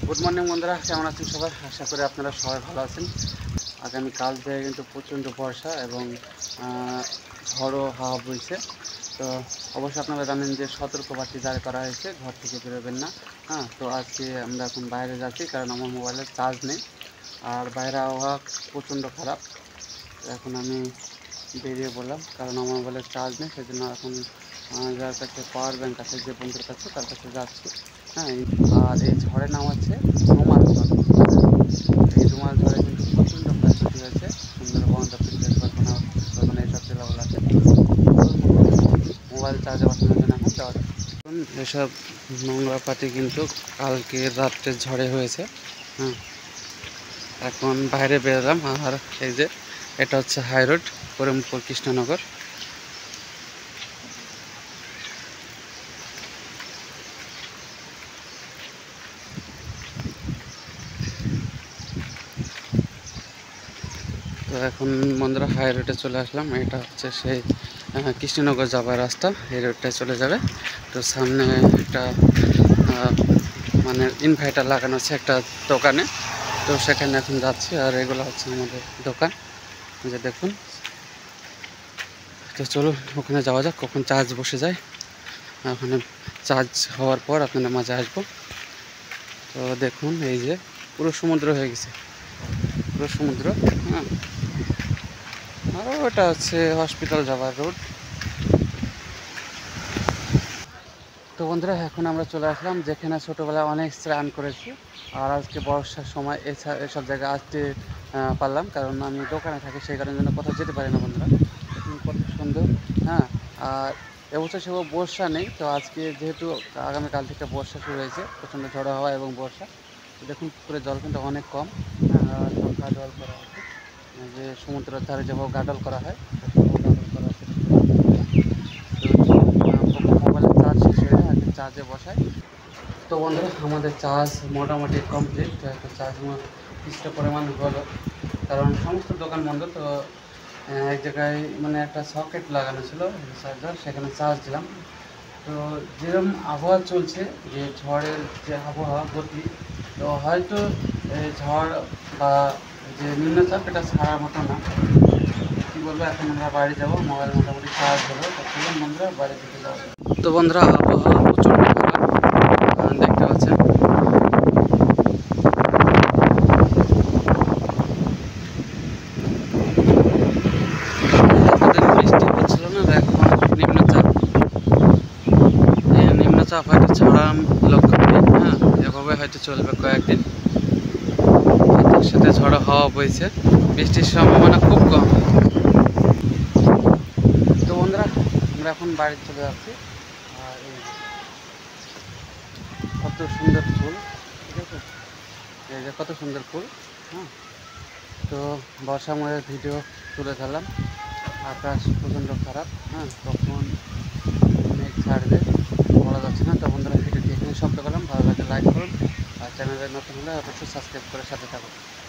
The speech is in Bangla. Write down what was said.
গুড মর্নিং বন্ধুরা, কেমন আছেন সবাই? আশা করি আপনারা সবাই ভালো আছেন। আগামীকাল থেকে কিন্তু প্রচণ্ড বর্ষা এবং ঝড়ো হাওয়া বইছে। তো অবশ্যই আপনারা জানেন যে সতর্কবার্তা জারি করা হয়েছে, ঘর থেকে বেরোবেন না। তো আজকে আমরা এখন বাইরে যাচ্ছি কারণ আমার মোবাইলে চার্জ নেই আর বাইরে আবহাওয়া প্রচণ্ড খারাপ। এখন আমি বেরিয়ে পড়লাম কারণ আমার মোবাইলে চার্জ নেই, সেই জন্য এখন যার কাছে পাওয়ার ব্যাংক আছে, যে বন্ধুর কাছে, তার কাছে যাচ্ছি। আর এই ঝড়ের নাম হচ্ছে রুমাল ঝড়। এই রুমাল ঝড়ে কিন্তু প্রচণ্ড ক্ষয়ক্ষতি হয়েছে সুন্দরবন, দক্ষিণ চব্বিশ পরগনা এইসব জেলাগুলোতে। মোবাইল চার্জে বসানোর জন্য এখন যাওয়া যায়। এসব নোংরা পাতি কিন্তু কালকে রাত্রে ঝড়ে হয়েছে। এখন বাইরে বেরোলাম। আর এই যে এটা হচ্ছে হাই রোড, করিমপুর কৃষ্ণনগর। তো এখন বন্ধুরা হাই রোডে চলে আসলাম। এটা হচ্ছে সেই কৃষ্ণনগর যাবার রাস্তা, এই রোডটায় চলে যাবে। তো সামনে একটা মানে ইনভার্টার লাগানো আছে একটা দোকানে, তো সেখানে এখন যাচ্ছি। আর এগুলো হচ্ছে আমাদের দোকান, যে দেখুন। তো চলুন ওখানে যাওয়া যাক, কখন চার্জ বসে যায়। ওখানে চার্জ হওয়ার পর আপনাদের মাঝে আসবো। তো দেখুন এই যে পুরো সমুদ্র হয়ে গেছে, পুরো সমুদ্র। আর ওটা হচ্ছে হসপিটাল যাওয়ার রোড। তো বন্ধুরা এখন আমরা চলে আসলাম যেখানে ছোটোবেলায় অনেক স্নান করেছি। আর আজকে বর্ষার সময় এসব জায়গায় আসতে পারলাম, কারণ আমি দোকানে থাকি, সেই কারণের জন্য কোথাও যেতে পারি না বন্ধুরা। কত সুন্দর। আর এবছর সেভাবে বর্ষা নেই, তো আজকে যেহেতু আগামীকাল থেকে বর্ষা শুরু হয়েছে, প্রচণ্ড ঝড়ো হওয়া এবং বর্ষা। দেখুন পুকুরের জল কিন্তু অনেক কম। আর গাডল করা হচ্ছে, যে সমুদ্রের ধারে যেভাবে গাডল করা হয় গাডল করা হচ্ছে। মোবাইলের চার্জ শেষ হয়ে যায়, আগে চার্জে বসায়। তো বন্ধুরা আমাদের চার্জ মোটামুটি কমপ্লিট। তো চার্জ কিছুটা পরিমাণ হলো, কারণ সমস্ত দোকান বন্ধ। তো এক জায়গায় মানে একটা সকেট লাগানো ছিল চার্জার, সেখানে চার্জ দিলাম। তো যেরকম আবহাওয়া চলছে, যে ঝড়ের যে আবহাওয়া গতি, তো হয়তো ঝড় বা যে নিম্নচাপ এটা ছাড়ার মতো না। কী বলবো, এখন আমরা বাড়ি যাবো, মোবাইল মোটামুটি চার্জ হলো। তো চলুন বন্ধুরা বাড়ি থেকে যাওয়া। তো বন্ধুরা আবহাওয়া প্রচণ্ড খারাপ, দেখতে পাচ্ছেন। বৃষ্টি হচ্ছিল না, এখন নিম্নচাপ। এই নিম্নচাপ হয়তো ছাড়ার লক্ষণ নেই। এভাবে হয়তো চলবে কয়েকদিন। তার সাথে ঝড়ো হাওয়া বইছে, বৃষ্টির সম্ভাবনা খুব কম। তো বন্ধুরা আমরা এখন বাড়ি চলে যাচ্ছি। আর কত সুন্দর ফুল, ঠিক আছে, এই যে কত সুন্দর ফুল। তো বর্ষার মধ্যে ভিডিও তুলে ধরলাম। আকাশ প্রচণ্ড খারাপ, কখন মেঘ ছাড়বে বলা যাচ্ছে না। তো বন্ধুরা ভিডিওটি এখানে সমাপ্ত করলাম। ভালো লাগে লাইক করুন, আর চ্যানেলে নতুন হলে অবশ্যই সাবস্ক্রাইব করে সাথে থাকুন।